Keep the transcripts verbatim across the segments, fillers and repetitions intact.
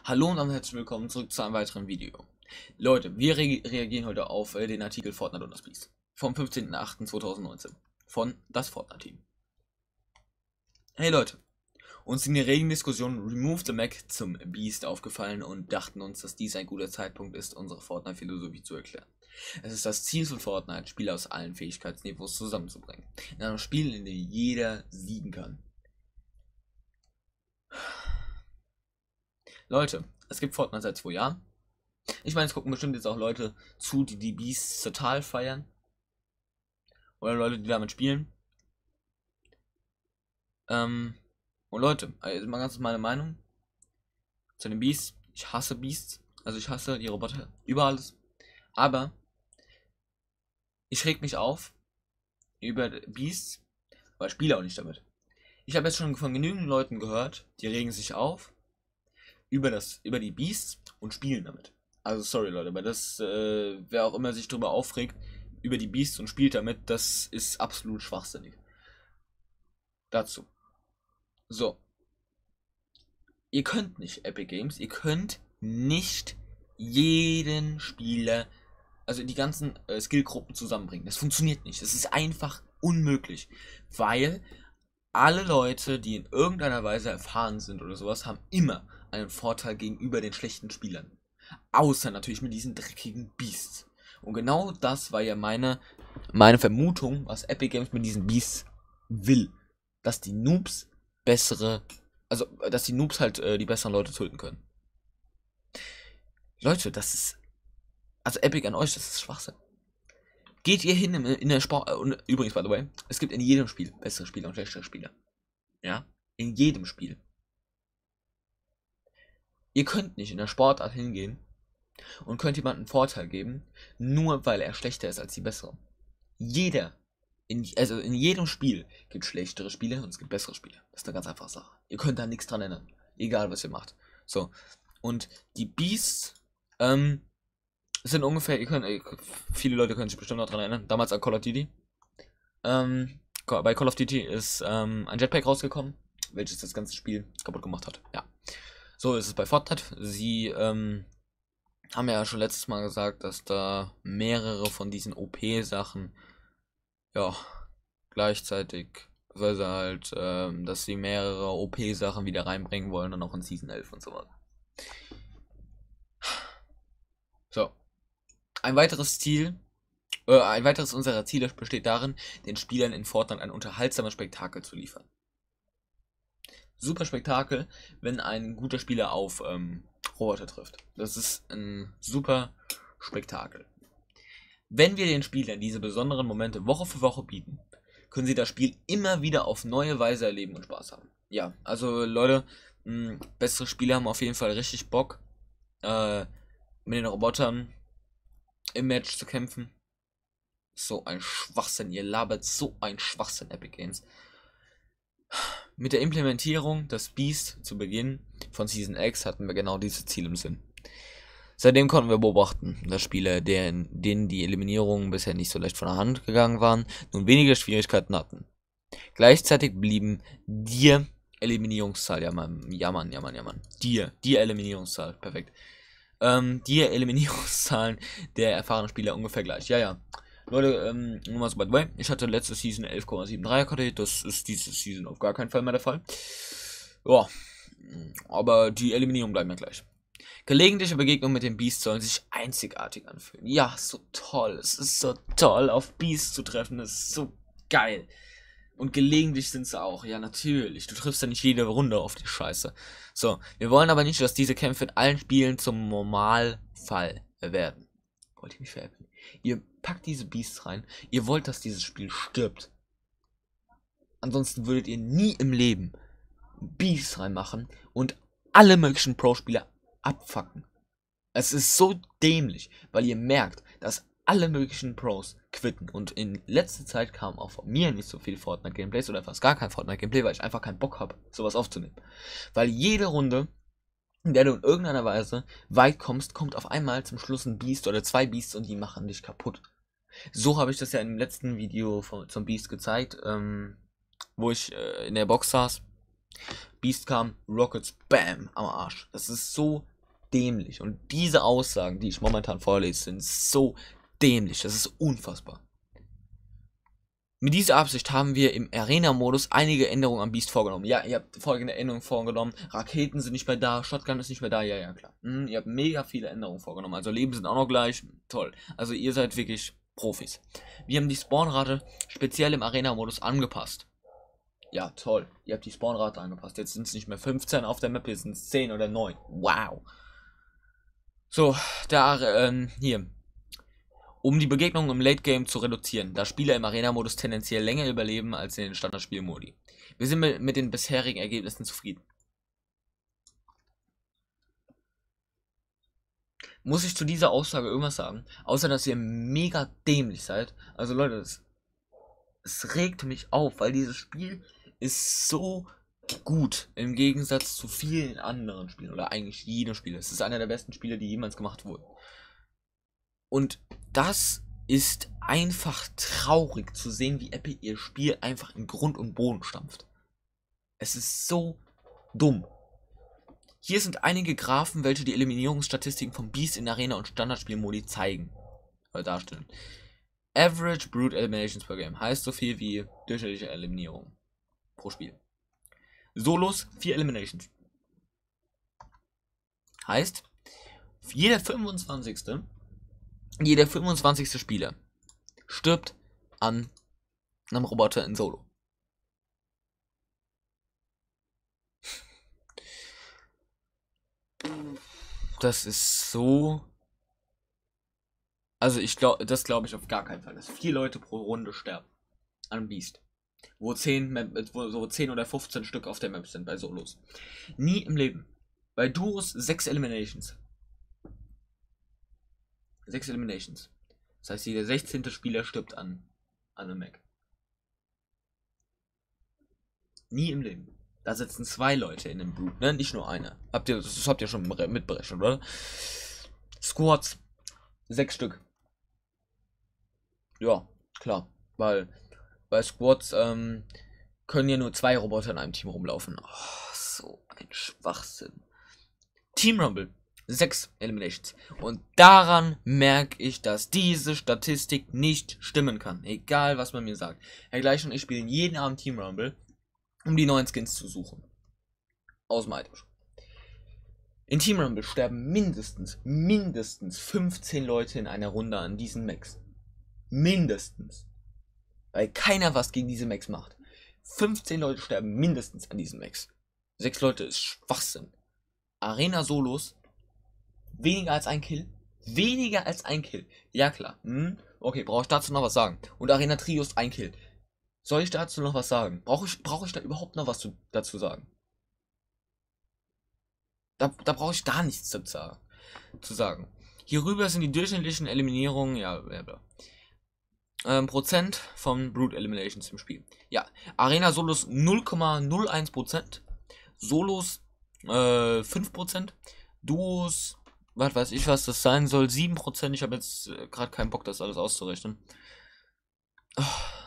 Hallo und dann herzlich willkommen zurück zu einem weiteren Video. Leute, wir re reagieren heute auf äh, den Artikel Fortnite und das Biest vom fünfzehnten achten zweitausendneunzehn von das Fortnite-Team. Hey Leute, uns in der regen Diskussion Remove the Mac zum Beast aufgefallen und dachten uns, dass dies ein guter Zeitpunkt ist, unsere Fortnite-Philosophie zu erklären. Es ist das Ziel von Fortnite, Spieler aus allen Fähigkeitsniveaus zusammenzubringen, in einem Spiel, in dem jeder siegen kann. Leute, es gibt Fortnite seit zwei Jahren. Ich meine, es gucken bestimmt jetzt auch Leute zu, die die Beasts total feiern. Oder Leute, die damit spielen. Ähm, und Leute, also mal ganz meine Meinung zu den Beasts. Ich hasse Beasts. Also ich hasse die Roboter über alles. Aber ich reg mich auf über Beasts, weil ich spiele auch nicht damit. Ich habe jetzt schon von genügend Leuten gehört, die regen sich auf über das, über die Beasts und spielen damit. Also sorry Leute, aber das, äh, wer auch immer sich darüber aufregt, über die Beasts und spielt damit, das ist absolut schwachsinnig. Dazu. So. Ihr könnt nicht, Epic Games, ihr könnt nicht jeden Spieler, also die ganzen äh, Skillgruppen zusammenbringen. Das funktioniert nicht. Das ist einfach unmöglich. Weil alle Leute, die in irgendeiner Weise erfahren sind oder sowas, haben immer einen Vorteil gegenüber den schlechten Spielern. Außer natürlich mit diesen dreckigen Beasts. Und genau das war ja meine, meine Vermutung, was Epic Games mit diesen Beasts will. Dass die Noobs bessere, also dass die Noobs halt äh, die besseren Leute töten können. Leute, das ist, also Epic an euch, das ist Schwachsinn. Geht ihr hin in, in der Sport, äh, und übrigens, by the way, es gibt in jedem Spiel bessere Spieler und schlechtere Spieler. Ja, in jedem Spiel. Ihr könnt nicht in der Sportart hingehen und könnt jemandem einen Vorteil geben, nur weil er schlechter ist als die besseren. Jeder, in, also in jedem Spiel gibt es schlechtere Spieler und es gibt bessere Spieler. Das ist eine ganz einfache Sache. Ihr könnt da nichts dran ändern. Egal, was ihr macht. So. Und die Beasts, ähm, sind ungefähr, ihr könnt, viele Leute können sich bestimmt noch dran erinnern, damals an Call of Duty. Ähm, bei Call of Duty ist ähm, ein Jetpack rausgekommen, welches das ganze Spiel kaputt gemacht hat. Ja. So ist es bei Fortnite. Sie, ähm, haben ja schon letztes Mal gesagt, dass da mehrere von diesen O P-Sachen, ja, gleichzeitig, weil sie halt, ähm, dass sie mehrere O P-Sachen wieder reinbringen wollen, dann auch in Season elf und so weiter. So. Ein weiteres Ziel, äh, ein weiteres unserer Ziele besteht darin, den Spielern in Fortnite ein unterhaltsames Spektakel zu liefern. Super Spektakel, wenn ein guter Spieler auf ähm, Roboter trifft. Das ist ein super Spektakel. Wenn wir den Spielern diese besonderen Momente Woche für Woche bieten, können sie das Spiel immer wieder auf neue Weise erleben und Spaß haben. Ja, also Leute, mh, bessere Spieler haben auf jeden Fall richtig Bock, äh, mit den Robotern im Match zu kämpfen. So ein Schwachsinn, ihr labert so ein Schwachsinn, Epic Games. Mit der Implementierung des Beast zu Beginn von Season X hatten wir genau diese Ziele im Sinn. Seitdem konnten wir beobachten, dass Spieler, deren, denen die Eliminierungen bisher nicht so leicht von der Hand gegangen waren, nun weniger Schwierigkeiten hatten. Gleichzeitig blieben die Eliminierungszahl, ja man, ja man, ja man, ja man, die, die Eliminierungszahl, perfekt. Ähm, die Eliminierungszahlen der erfahrenen Spieler ungefähr gleich. Ja, ja. Leute, ähm, nur mal so by the way, ich hatte letzte Season elf Komma dreiundsiebzig K D, das ist diese Season auf gar keinen Fall mehr der Fall. Ja, aber die Eliminierung bleiben ja gleich. Gelegentliche Begegnungen mit dem Beast sollen sich einzigartig anfühlen. Ja, so toll. Es ist so toll, auf Beast zu treffen. Das ist so geil. Und gelegentlich sind sie auch. Ja, natürlich. Du triffst ja nicht jede Runde auf die Scheiße. So, wir wollen aber nicht, dass diese Kämpfe in allen Spielen zum Normalfall werden. Wollt ihr mich veräppeln? Ihr packt diese Beasts rein. Ihr wollt, dass dieses Spiel stirbt. Ansonsten würdet ihr nie im Leben Beasts reinmachen und alle möglichen Pro-Spieler abfacken. Es ist so dämlich, weil ihr merkt, dass alle möglichen Pros quitten. Und in letzter Zeit kam auch von mir nicht so viel Fortnite-Gameplays oder fast gar kein Fortnite-Gameplay, weil ich einfach keinen Bock habe, sowas aufzunehmen. Weil jede Runde, in der du in irgendeiner Weise weit kommst, kommt auf einmal zum Schluss ein Beast oder zwei Beasts und die machen dich kaputt. So habe ich das ja im letzten Video von, zum Beast gezeigt, ähm, wo ich äh, in der Box saß. Beast kam, Rockets, bam, am Arsch. Das ist so dämlich. Und diese Aussagen, die ich momentan vorlese, sind so dämlich. Das ist unfassbar. Mit dieser Absicht haben wir im Arena-Modus einige Änderungen am Beast vorgenommen. Ja, ihr habt folgende Änderungen vorgenommen. Raketen sind nicht mehr da, Shotgun ist nicht mehr da, ja, ja, klar. Hm, ihr habt mega viele Änderungen vorgenommen. Also Leben sind auch noch gleich. Toll. Also ihr seid wirklich Profis. Wir haben die Spawnrate speziell im Arena-Modus angepasst. Ja, toll. Ihr habt die Spawnrate angepasst. Jetzt sind es nicht mehr fünfzehn auf der Map, jetzt sind es zehn oder neun. Wow. So, da, ähm, hier. Um die Begegnungen im Late Game zu reduzieren, da Spieler im Arena-Modus tendenziell länger überleben als in den Standardspielmodi. Wir sind mit, mit den bisherigen Ergebnissen zufrieden. Muss ich zu dieser Aussage irgendwas sagen? Außer, dass ihr mega dämlich seid. Also Leute, es, es regt mich auf, weil dieses Spiel ist so gut im Gegensatz zu vielen anderen Spielen. Oder eigentlich jedem Spiel. Es ist einer der besten Spiele, die jemals gemacht wurden. Und das ist einfach traurig zu sehen, wie Epic ihr Spiel einfach in Grund und Boden stampft. Es ist so dumm. Hier sind einige Graphen, welche die Eliminierungsstatistiken von Beast in Arena und Standardspielmodi zeigen. Oder darstellen. Average Brute Eliminations per Game heißt so viel wie durchschnittliche Eliminierung pro Spiel. Solos vier Eliminations. Heißt, jeder fünfundzwanzigste Jeder fünfundzwanzigste Spieler stirbt an einem Roboter in Solo. Das ist so... Also ich glaube, das glaube ich auf gar keinen Fall, dass vier Leute pro Runde sterben an Beast. Wo zehn, wo so zehn oder fünfzehn Stück auf der Map sind bei Solos. Nie im Leben. Bei Duos sechs Eliminations. sechs Eliminations. Das heißt, jeder sechzehnte Spieler stirbt an, an einem Mac. Nie im Leben. Da sitzen zwei Leute in dem Blut, ne? Nicht nur einer. Habt ihr, das habt ihr schon mitberechnet, oder? Squads. Sechs Stück. Ja, klar. Weil bei Squads ähm, können ja nur zwei Roboter in einem Team rumlaufen. Oh, so ein Schwachsinn. Team Rumble. Sechs Eliminations. Und daran merke ich, dass diese Statistik nicht stimmen kann. Egal, was man mir sagt. Herr Gleich und ich spielen jeden Abend Team Rumble, um die neuen Skins zu suchen. Aus dem Item. In Team Rumble sterben mindestens, mindestens fünfzehn Leute in einer Runde an diesen Max. Mindestens. Weil keiner was gegen diese Max macht. fünfzehn Leute sterben mindestens an diesen Max. sechs Leute ist Schwachsinn. Arena Solos. Weniger als ein Kill. Weniger als ein Kill. Ja klar. Hm? Okay, brauche ich dazu noch was sagen? Und Arena Trios ein Kill. Soll ich dazu noch was sagen? Brauche ich, brauche ich da überhaupt noch was zu, dazu sagen? Da, da brauche ich gar nichts dazu zu sagen. Hierüber sind die durchschnittlichen Eliminierungen, ja, bla bla. Ähm, Prozent von Brute Eliminations im Spiel. Ja, Arena Solos null Komma null eins Prozent. Solos äh, fünf Prozent. Duos, was weiß ich, was das sein soll, sieben Prozent. Ich habe jetzt äh, gerade keinen Bock, das alles auszurechnen. Oh.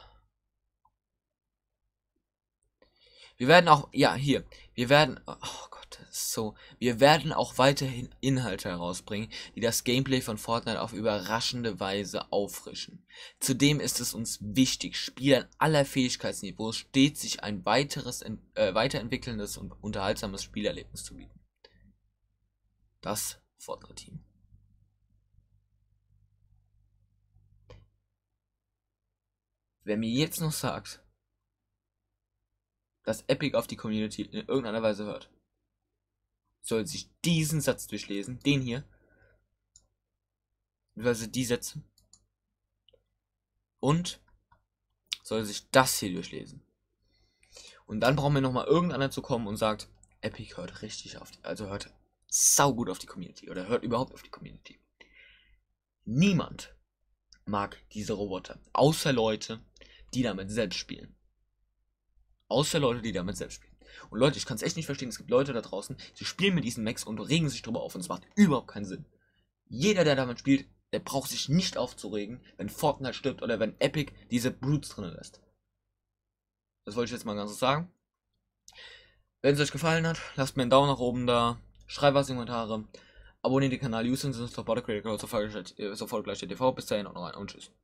Wir werden auch, ja, hier, wir werden, oh Gott, das ist so, wir werden auch weiterhin Inhalte herausbringen, die das Gameplay von Fortnite auf überraschende Weise auffrischen. Zudem ist es uns wichtig, Spielern aller Fähigkeitsniveaus stets sich ein weiteres, äh, weiterentwickelndes und unterhaltsames Spielerlebnis zu bieten. Das Fortnite-Team. Wer mir jetzt noch sagt, dass Epic auf die Community in irgendeiner Weise hört, soll sich diesen Satz durchlesen, den hier, beziehungsweise die Sätze, und soll sich das hier durchlesen. Und dann brauchen wir nochmal irgendeiner zu kommen und sagt, Epic hört richtig auf, die, also hört saugut auf die Community oder hört überhaupt auf die Community. Niemand mag diese Roboter, außer Leute, die damit selbst spielen. Außer Leute, die damit selbst spielen. Und Leute, ich kann es echt nicht verstehen, es gibt Leute da draußen, die spielen mit diesen Max und regen sich drüber auf und es macht überhaupt keinen Sinn. Jeder, der damit spielt, der braucht sich nicht aufzuregen, wenn Fortnite stirbt oder wenn Epic diese Brutes drin lässt. Das wollte ich jetzt mal ganz so sagen. Wenn es euch gefallen hat, lasst mir einen Daumen nach oben da, schreibt was in die Kommentare. abonniert den Kanal Houston, sonst doch Border Critical sofort gleich T V. Bis dahin auch noch rein und tschüss.